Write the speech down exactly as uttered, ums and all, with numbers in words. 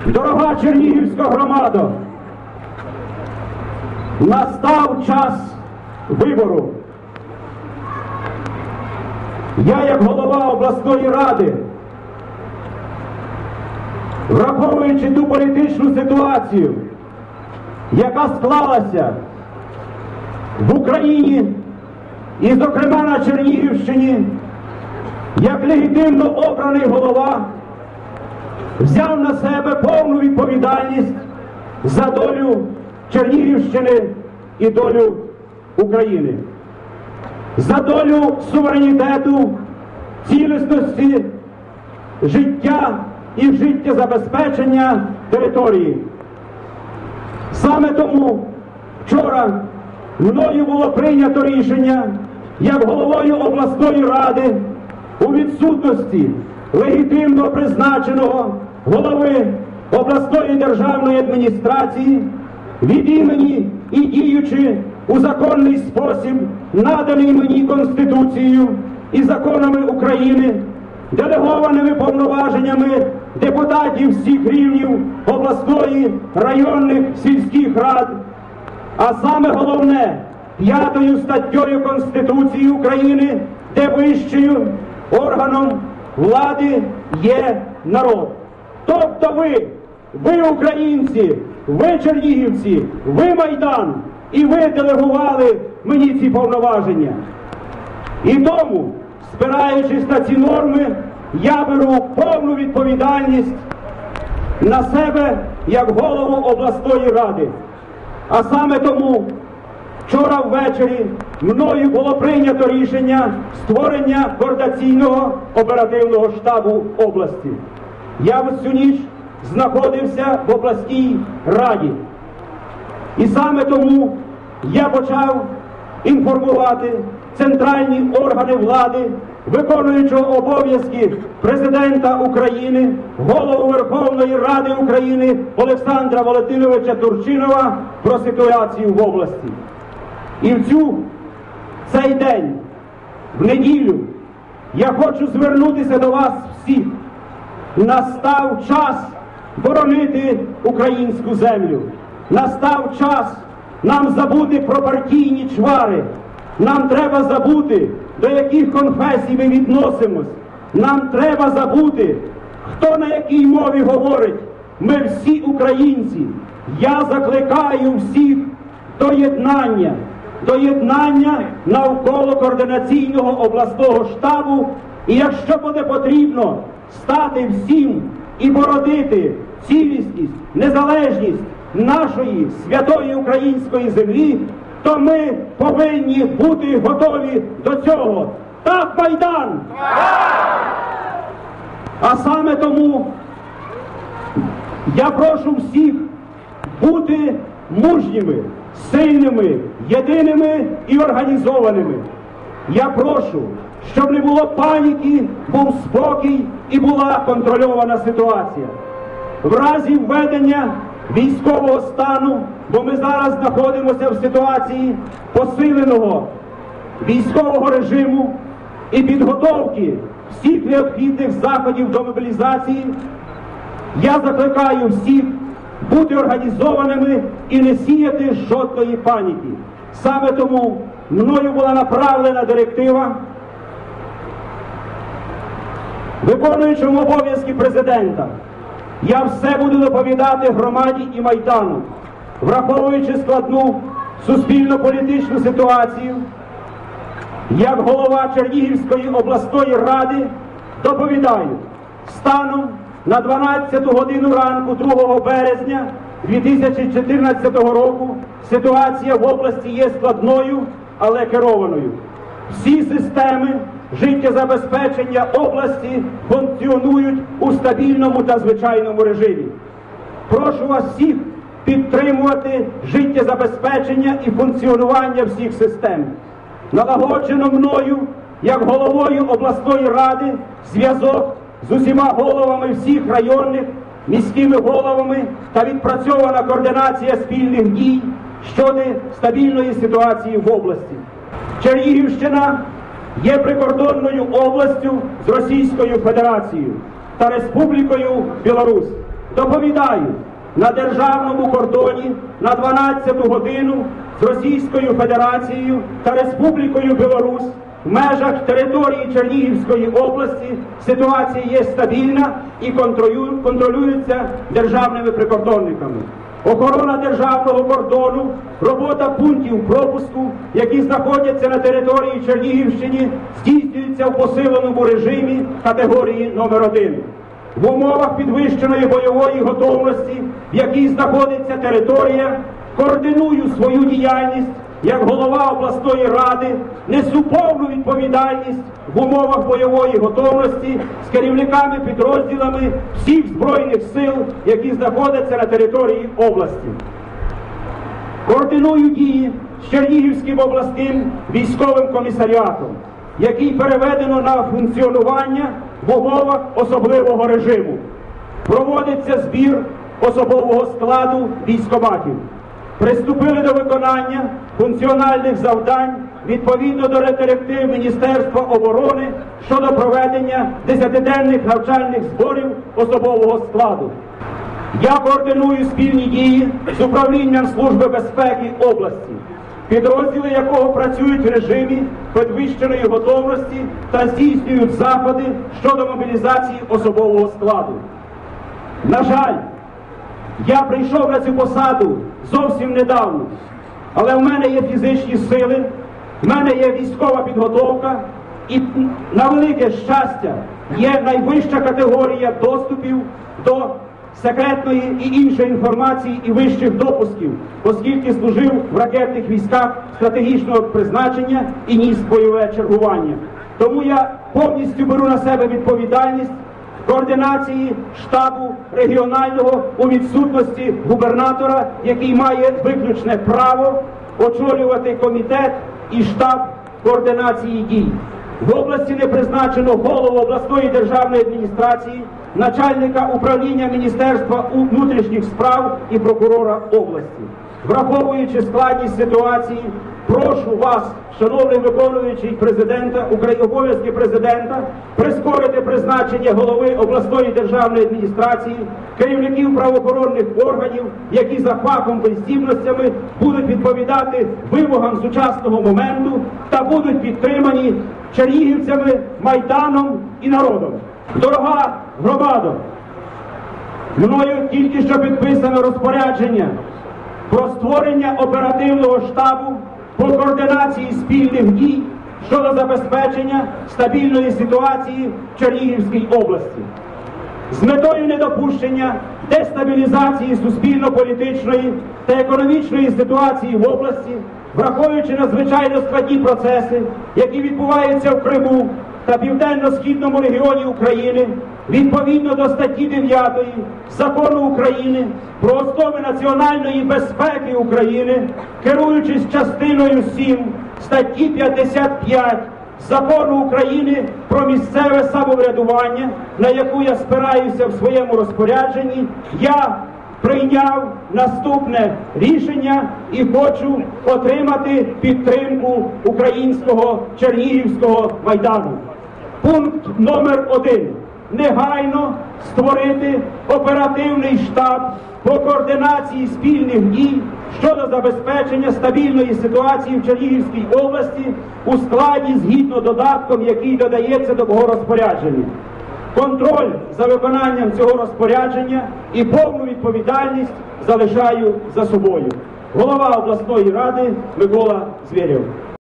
Дорога Чернігівська громада, настав час вибору. Я, як голова обласної ради, враховуючи ту політичну ситуацію, яка склалася в Україні і, зокрема, на Чернігівщині, як легітимно обраний голова, взяв на себе повну відповідальність за долю Чернігівщини і долю України, за долю суверенітету, цілісності, життя і життєзабезпечення території. Саме тому вчора мною було прийнято рішення, як головою обласної ради, у відсутності легітимно призначеного голови обласної державної адміністрації, від імені і діючи у законний спосіб, наданий мені Конституцією і законами України, делегованими повноваженнями депутатів всіх рівнів обласної, районних, сільських рад, а саме головне – п'ятою статтею Конституції України, де вищою органом влади є народ. Тобто ви, ви українці, ви чернігівці, ви Майдан, і ви делегували мені ці повноваження. І тому, спираючись на ці норми, я беру повну відповідальність на себе як голову обласної ради. А саме тому вчора ввечері мною було прийнято рішення створення координаційного оперативного штабу області. Я всю ніч знаходився в обласній раді. І саме тому я почав інформувати центральні органи влади, виконуючого обов'язки президента України, голову Верховної Ради України Олександра Валентиновича Турчинова про ситуацію в області. І в цю, цей день, в неділю, я хочу звернутися до вас всіх. Настав час боронити українську землю. Настав час нам забути про партійні чвари. Нам треба забути, до яких конфесій ми відносимось. Нам треба забути, хто на якій мові говорить. Ми всі українці. Я закликаю всіх до єднання. До єднання навколо координаційного обласного штабу. І якщо буде потрібно, стати всім і боротити цілісність, незалежність нашої святої української землі, то ми повинні бути готові до цього. Так, Майдан! А саме тому я прошу всіх бути мужніми, сильними, єдиними і організованими. Я прошу, щоб не було паніки, був спокій і була контрольована ситуація. В разі введення військового стану, бо ми зараз знаходимося в ситуації посиленого військового режиму і підготовки всіх необхідних заходів до мобілізації, я закликаю всіх бути організованими і не сіяти жодної паніки. Саме тому мною була направлена директива виконуючому обов'язки президента. Я все буду доповідати громаді і Майдану, враховуючи складну суспільно-політичну ситуацію. Як голова Чернігівської обласної ради доповідаю, станом на дванадцяту годину ранку другого березня дві тисячі чотирнадцятого року ситуація в області є складною, але керованою. Всі системи життєзабезпечення області функціонують у стабільному та звичайному режимі. Прошу вас всіх підтримувати життєзабезпечення і функціонування всіх систем. Налагоджено мною, як головою обласної ради, зв'язок з усіма головами всіх районних, міськими головами та відпрацьована координація спільних дій щодо стабільної ситуації в області. Чернігівщина є прикордонною областю з Російською Федерацією та Республікою Білорусь. Доповідаю, на державному кордоні на дванадцяту годину з Російською Федерацією та Республікою Білорусь в межах території Чернігівської області ситуація є стабільна і контролюється державними прикордонниками. Охорона державного кордону, робота пунктів пропуску, які знаходяться на території Чернігівщини, здійснюється в посиленому режимі категорії номер один. В умовах підвищеної бойової готовності, в якій знаходиться територія, координую свою діяльність як голова обласної ради, несу повну відповідальність в умовах бойової готовності з керівниками підрозділами всіх Збройних сил, які знаходяться на території області. Координую дії з Чернігівським обласним військовим комісаріатом, який переведено на функціонування в умовах особливого режиму. Проводиться збір особового складу військкоматів. Приступили до виконання функціональних завдань відповідно до директив Міністерства оборони щодо проведення десятиденних навчальних зборів особового складу. Я координую спільні дії з управлінням Служби безпеки області, підрозділи якого працюють в режимі підвищеної готовності та здійснюють заходи щодо мобілізації особового складу. На жаль, я прийшов на цю посаду зовсім недавно, але в мене є фізичні сили, в мене є військова підготовка і, на велике щастя, є найвища категорія доступів до секретної і іншої інформації і вищих допусків, оскільки служив в ракетних військах стратегічного призначення і ніс бойове чергування. Тому я повністю беру на себе відповідальність координації штабу регіонального у відсутності губернатора, який має виключне право очолювати комітет і штаб координації дій. В області не призначено голову обласної державної адміністрації, начальника управління Міністерства внутрішніх справ і прокурора області. Враховуючи складність ситуації, прошу вас, шановний виконуючий президента, обов'язки президента, прискорити призначення голови обласної державної адміністрації, керівників правоохоронних органів, які за фахом і здібностями будуть відповідати вимогам сучасного моменту та будуть підтримані чернігівцями, Майданом і народом. Дорога громадо, мною тільки що підписано розпорядження про створення оперативного штабу по координації спільних дій щодо забезпечення стабільної ситуації в Чернігівській області. З метою недопущення дестабілізації суспільно-політичної та економічної ситуації в області, враховуючи надзвичайно складні процеси, які відбуваються в Криму та південно-східному регіоні України, відповідно до статті дев'ятої Закону України про основи національної безпеки України, керуючись частиною сім статті п'ятдесят п'ять Закону України про місцеве самоврядування, на яку я спираюся в своєму розпорядженні, я прийняв наступне рішення і хочу отримати підтримку українського Чернігівського Майдану. Пункт номер один. Негайно створити оперативний штаб по координації спільних дій щодо забезпечення стабільної ситуації в Чернігівській області у складі згідно додатком, який додається до мого розпорядження. Контроль за виконанням цього розпорядження і повну відповідальність залишаю за собою. Голова обласної ради Микола Звєрєв.